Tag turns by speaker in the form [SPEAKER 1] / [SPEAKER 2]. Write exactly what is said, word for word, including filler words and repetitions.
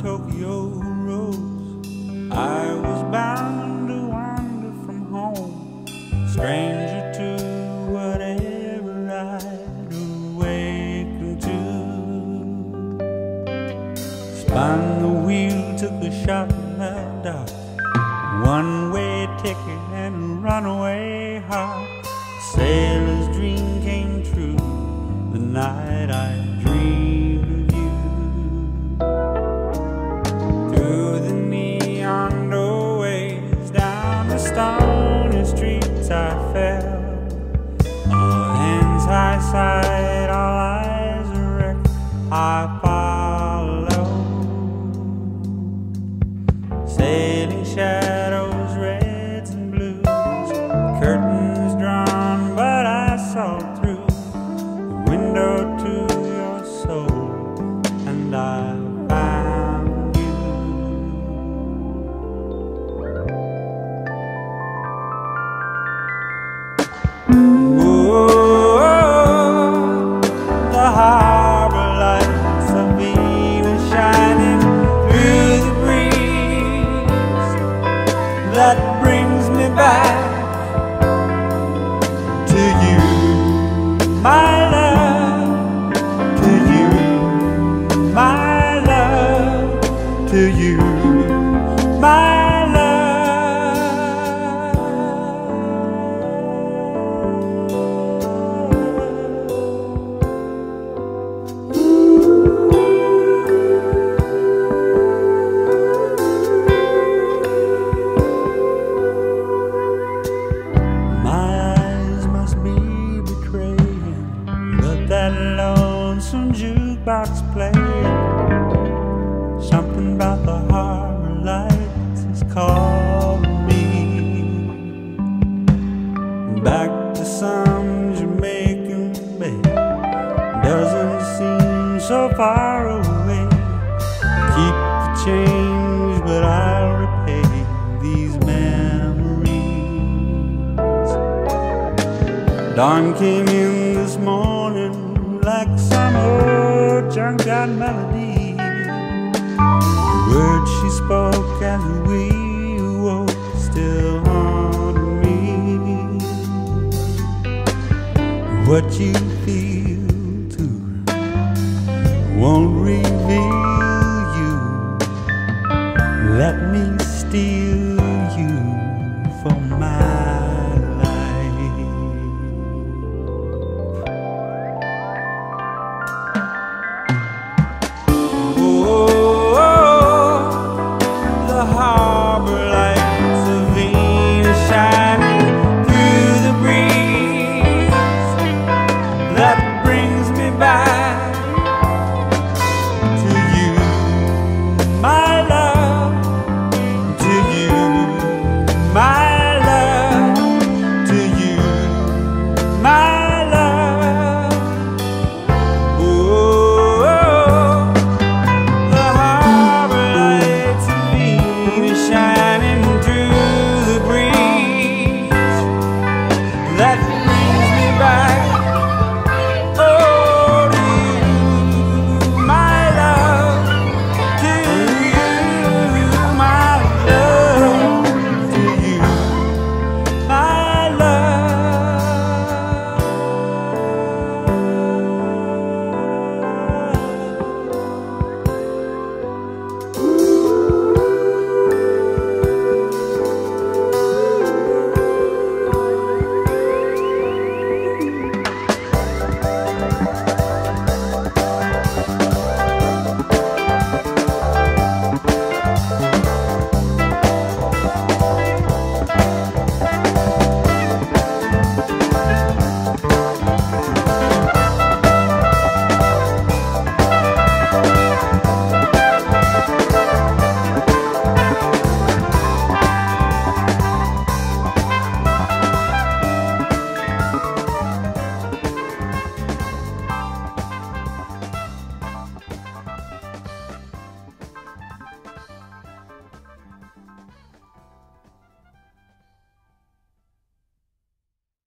[SPEAKER 1] Tokyo roads, I was bound to wander from home, stranger to whatever I'd awakened to. Spun the wheel, took a shot in the dark, one-way ticket and a runaway heart. Sailor's dream came true the night I dreamed of you. Through the neon doorways, down the stony streets I fell. All hands high side, all eyes erect, I followed. Sailing shadows, reds and blues, curtains drawn, but I saw through the window to your soul, and I found you. Oh, the harbor lights of Venus shining through the breeze that brings me back to you, my love, to you, my love, to you, my that lonesome jukebox playing. Something about the harbor lights is calling me back to some Jamaican bay. Doesn't seem so far away. Keep the change, but I'll repay these memories. Dawn came in this morning like some old junkyard melody. The words she spoke as we awoke still haunt me. What you feel too won't reveal you. Let me steal you for my that brings me back to you, my love, to you, my love, to you, my love. Oh, the harbor lights of Venus shine